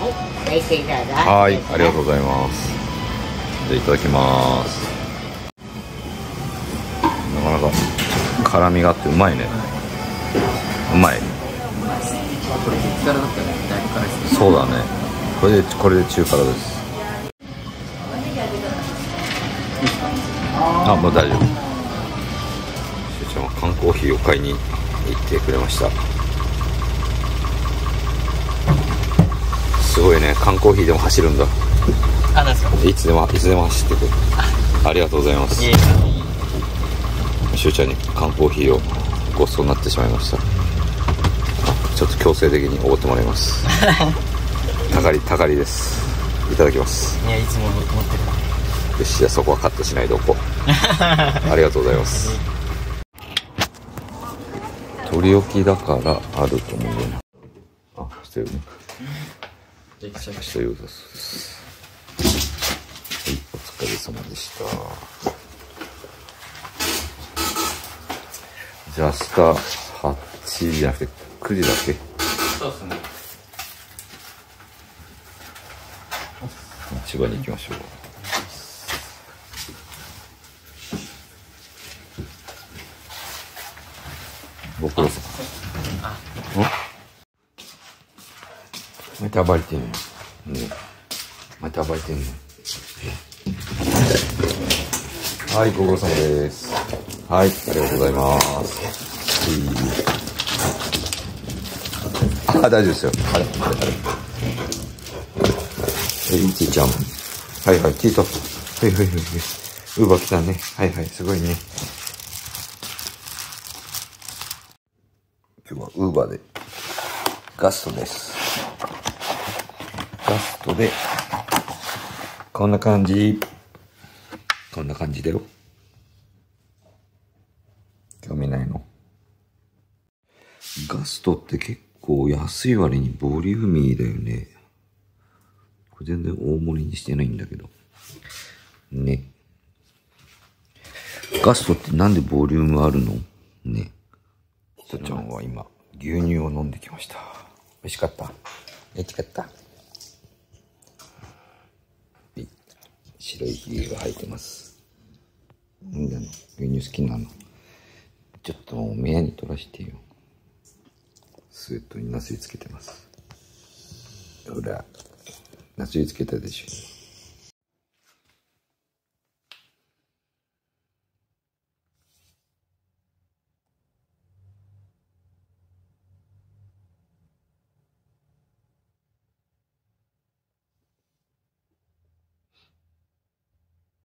はい、いはい、ありがとうございます。じゃあいただきます。なかなか辛みがあってうまいね。うまい。 これ激辛だったらだいぶ辛いですね。 そうだね。これで中辛です。あ、もう大丈夫。しゅうちゃんは缶コーヒーを買いに行ってくれました。すごいね、缶コーヒーでも走るんだ。 あ、なんですか。 いつでも走ってくる。ありがとうございます。しゅうちゃんに缶コーヒーをごちそうになってしまいました。ちょっと強制的におごってもらいます。たかりです。いただきます。 いや、いつも持ってる。 よし、じゃあそこはカットしないでおこう。ありがとうございます。取り置きだからあると思うんだよな。あ、してるね。してるです。はい、お疲れ様でした。じゃあ明日8時じゃなくて9時だっけ？ そうですね。 千葉に行きましょう。ご苦労さん。また暴れてんの。また暴れてんの。はい、ご苦労様です。はい、ありがとうございます。あ、大丈夫ですよ。あれ。いちちゃん。はいはい、ティート。はい。ウーバー来たね。はい、すごいね。今日はウーバーでガストです。ガストでこんな感じだよ。興味ないの？ガストって結構安い割にボリューミーだよね。これ全然大盛りにしてないんだけどね。ガストってなんでボリュームあるのね。ひとちゃんは今牛乳を飲んできました。美味しかった？美味しかった？白いひげが生えてます。なんだの？牛乳好きなの？ちょっと目やに取らしてよ。スウェットになすりつけてます。ほら、なすりつけたでしょ。